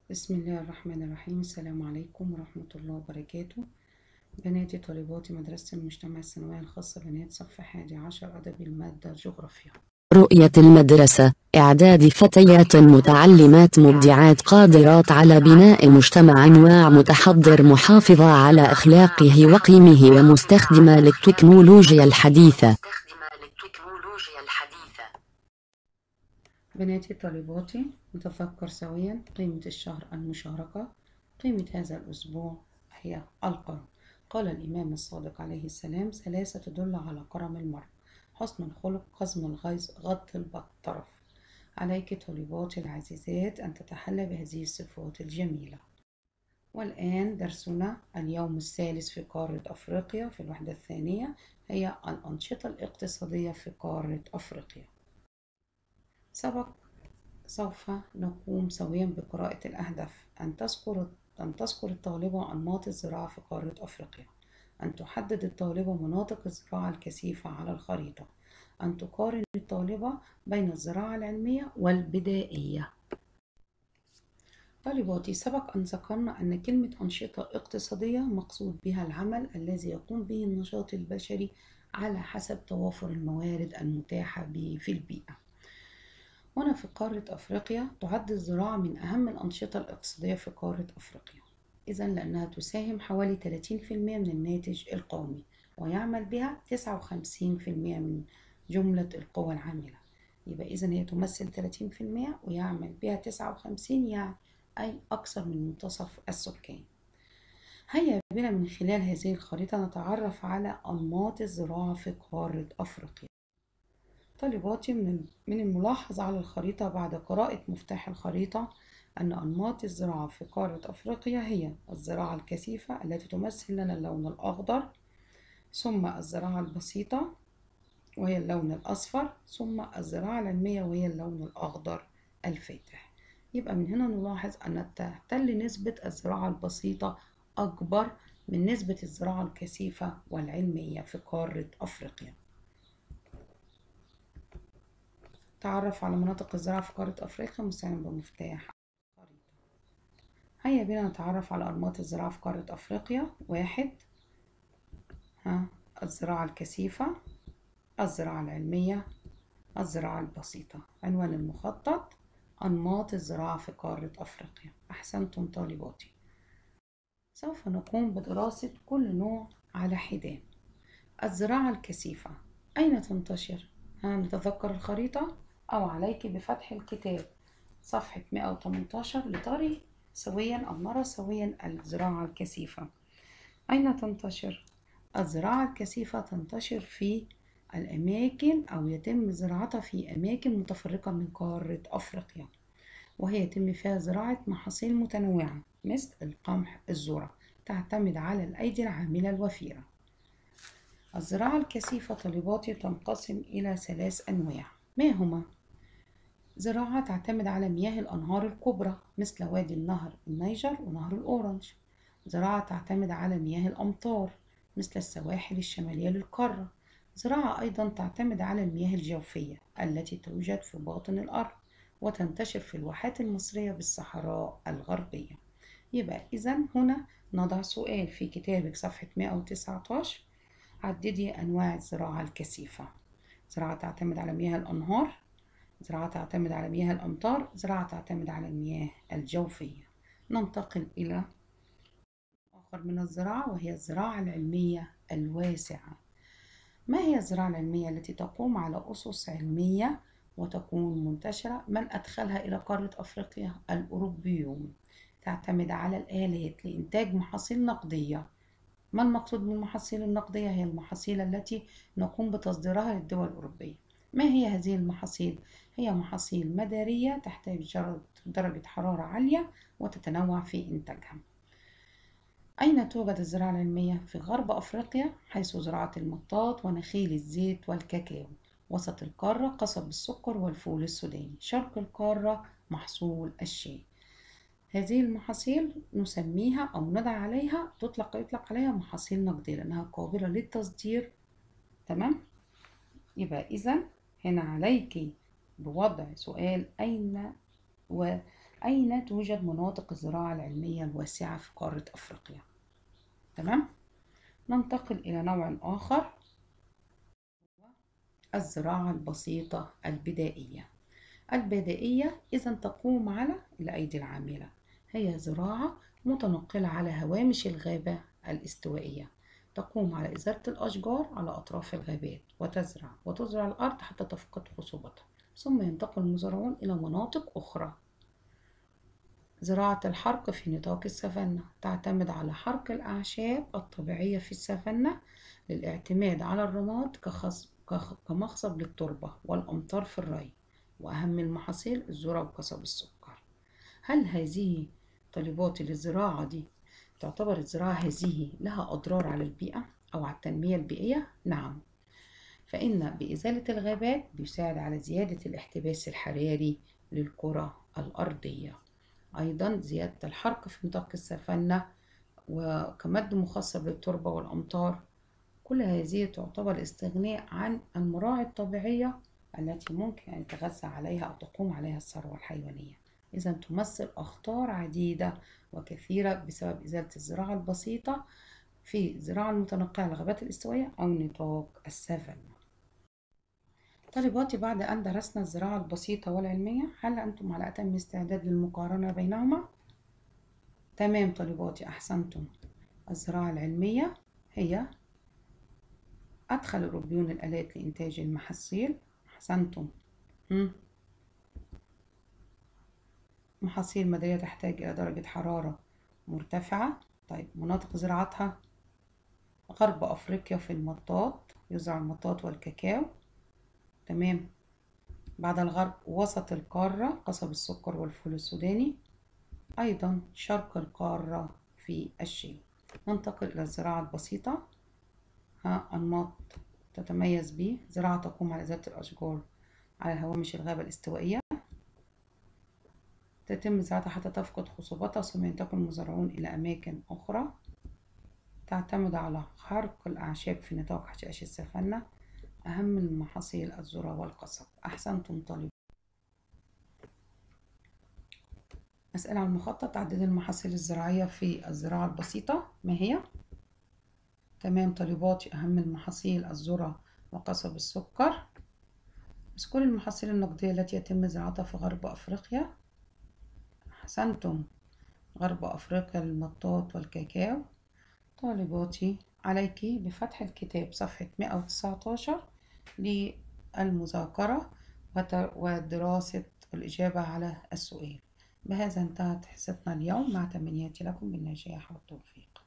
بسم الله الرحمن الرحيم. السلام عليكم ورحمة الله وبركاته. بناتي طالبات مدرسة المجتمع الثانوية الخاصة بنات صف 11 أدبي المادة جغرافيا. رؤية المدرسة إعداد فتيات متعلمات مبدعات قادرات على بناء مجتمع واع متحضر محافظة على أخلاقه وقيمه ومستخدمة للتكنولوجيا الحديثة. بناتي طالباتي نتفكر سويا قيمة الشهر المشاركة. قيمة هذا الأسبوع هي القرم. قال الإمام الصادق عليه السلام: ثلاثة تدل على كرم المرء: حسن الخلق، كظم الغيظ، غض الطرف. عليك طالباتي العزيزات أن تتحلى بهذه الصفات الجميلة. والآن درسنا اليوم الثالث في قارة أفريقيا في الوحدة الثانية هي الأنشطة الاقتصادية في قارة أفريقيا. سوف نقوم سويا بقراءة الأهداف. أن تذكر الطالبة أنماط الزراعة في قارة أفريقيا. أن تحدد الطالبة مناطق الزراعة الكثيفة على الخريطة. أن تقارن الطالبة بين الزراعة العلمية والبدائية. طالباتي، سبق أن ذكرنا أن كلمة أنشطة اقتصادية مقصود بها العمل الذي يقوم به النشاط البشري على حسب توافر الموارد المتاحة في البيئة. هنا في قارة أفريقيا تعد الزراعة من أهم الأنشطة الاقتصادية في قارة أفريقيا، إذن لأنها تساهم حوالي 30% من الناتج القومي، ويعمل بها 59% من جملة القوى العاملة. يبقى إذن هي تمثل 30% ويعمل بها 59، يعني أي أكثر من منتصف السكان. هيا بنا من خلال هذه الخريطة نتعرف على أنماط الزراعة في قارة أفريقيا. طالباتي، من الملاحظ على الخريطة بعد قراءة مفتاح الخريطة أن أنماط الزراعة في قارة أفريقيا هي الزراعة الكثيفة التي تمثل لنا اللون الأخضر، ثم الزراعة البسيطة وهي اللون الأصفر، ثم الزراعة العلمية وهي اللون الأخضر الفاتح. يبقى من هنا نلاحظ أن تحتل نسبة الزراعة البسيطة أكبر من نسبة الزراعة الكثيفة والعلمية في قارة أفريقيا. تعرف على مناطق الزراعة في قارة أفريقيا مستعين بمفتاح الخريطة. هيا بنا نتعرف على أنماط الزراعة في قارة أفريقيا. 1. الزراعة الكثيفة، الزراعة العلمية، الزراعة البسيطة. عنوان المخطط: أنماط الزراعة في قارة أفريقيا. أحسنتم طالباتي. سوف نقوم بدراسة كل نوع على حدة. الزراعة الكثيفة أين تنتشر؟ نتذكر الخريطة أو عليك بفتح الكتاب صفحة 118 لتري سويا أو نرى سويا الزراعة الكثيفة. أين تنتشر؟ الزراعة الكثيفة تنتشر في الأماكن أو يتم زراعتها في أماكن متفرقة من قارة أفريقيا، وهي يتم فيها زراعة محاصيل متنوعة مثل القمح، الذرة، تعتمد على الأيدي العاملة الوفيرة. الزراعة الكثيفة طالباتي تنقسم إلى 3 أنواع. ما هما؟ زراعة تعتمد على مياه الأنهار الكبرى مثل وادي النهر النيجر ونهر الأورنج. زراعة تعتمد على مياه الأمطار مثل السواحل الشمالية للقارة. زراعة أيضا تعتمد على المياه الجوفية التي توجد في باطن الأرض وتنتشر في الواحات المصرية بالصحراء الغربية. يبقى إذن هنا نضع سؤال في كتابك صفحة 119: عددي أنواع الزراعة الكثيفة. زراعة تعتمد على مياه الأنهار، زراعة تعتمد على مياه الأمطار، زراعة تعتمد على المياه الجوفية. ننتقل إلى آخر من الزراعة وهي الزراعة العلمية الواسعة. ما هي الزراعة العلمية؟ التي تقوم على أسس علمية وتكون منتشرة. من أدخلها إلى قارة أفريقيا؟ الأوروبيون. تعتمد على الآلات لإنتاج محاصيل نقدية. ما المقصود بالمحاصيل النقدية؟ هي المحاصيل التي نقوم بتصديرها للدول الأوروبية. ما هي هذه المحاصيل؟ هي محاصيل مدارية تحتاج درجة حرارة عالية وتتنوع في إنتاجها. أين توجد الزراعة العلمية؟ في غرب أفريقيا حيث زراعة المطاط ونخيل الزيت والكاكاو. وسط القارة قصب السكر والفول السوداني. شرق القارة محصول الشاي. هذه المحاصيل نسميها أو ندعى عليها يطلق عليها محاصيل نقدية لأنها قابلة للتصدير. تمام؟ يبقى إذن هنا عليك بوضع سؤال أين أين توجد مناطق الزراعة العلمية الواسعة في قارة أفريقيا؟ تمام؟ ننتقل إلى نوع آخر، الزراعة البسيطة البدائية. البدائية إذا تقوم على الأيدي العاملة، هي زراعة متنقلة على هوامش الغابة الاستوائية، تقوم على إزالة الأشجار على أطراف الغابات وتزرع الأرض حتى تفقد خصوبتها، ثم ينتقل المزارعون إلى مناطق أخرى. زراعة الحرق في نطاق السافانا تعتمد على حرق الأعشاب الطبيعية في السافانا للاعتماد على الرماد كمخصب للتربة والأمطار في الري، وأهم المحاصيل الذرة وقصب السكر. هل هذه طالبات للزراعة دي تعتبر الزراعة هذه لها أضرار على البيئة أو على التنمية البيئية؟ نعم، فإن بإزالة الغابات بيساعد على زيادة الاحتباس الحراري للكرة الأرضية. أيضا زيادة الحرق في نطاق السافانا وكمد مخصب للتربة والأمطار، كل هذه تعتبر استغناء عن المراعي الطبيعية التي ممكن أن يتغذى عليها أو تقوم عليها الثروة الحيوانية. إذا تمثل أخطار عديدة وكثيرة بسبب إزالة الزراعة البسيطة في الزراعة المتنقلة للغابات الاستوائية أو نطاق السافانا. طالباتي، بعد أن درسنا الزراعة البسيطة والعلمية، هل أنتم على أتم استعداد للمقارنة بينهما؟ تمام طالباتي، أحسنتم. الزراعة العلمية هي أدخل الروبيون الآلات لإنتاج المحاصيل. أحسنتم. محاصيل مدارية تحتاج إلى درجة حرارة مرتفعة. طيب، مناطق زراعتها غرب أفريقيا في المطاط، يزرع المطاط والكاكاو. تمام. بعد الغرب وسط القارة قصب السكر والفول السوداني. أيضا شرق القارة في الشيء. ننتقل إلى الزراعة البسيطة. أنماط تتميز به: زراعة تقوم على إزالة الأشجار على هوامش الغابة الاستوائية، تتم زراعتها حتى تفقد خصوبتها ثم ينتقل المزارعون إلى أماكن أخرى، تعتمد على حرق الأعشاب في نطاق حشائش السافانا، أهم المحاصيل الذرة والقصب. أحسنتم طالبين. أسئلة عن المخطط: تعدد المحاصيل الزراعية في الزراعة البسيطة ما هي؟ تمام طالباتي، أهم المحاصيل الذرة وقصب السكر. اذكري المحاصيل النقدية التي يتم زراعتها في غرب أفريقيا. أحسنتم، غرب أفريقيا المطاط والكاكاو. طالباتي، عليك بفتح الكتاب صفحة 119 للمذاكرة ودراسة الإجابة على السؤال. بهذا انتهت حصتنا اليوم، مع تمنياتي لكم بالنجاح والتوفيق.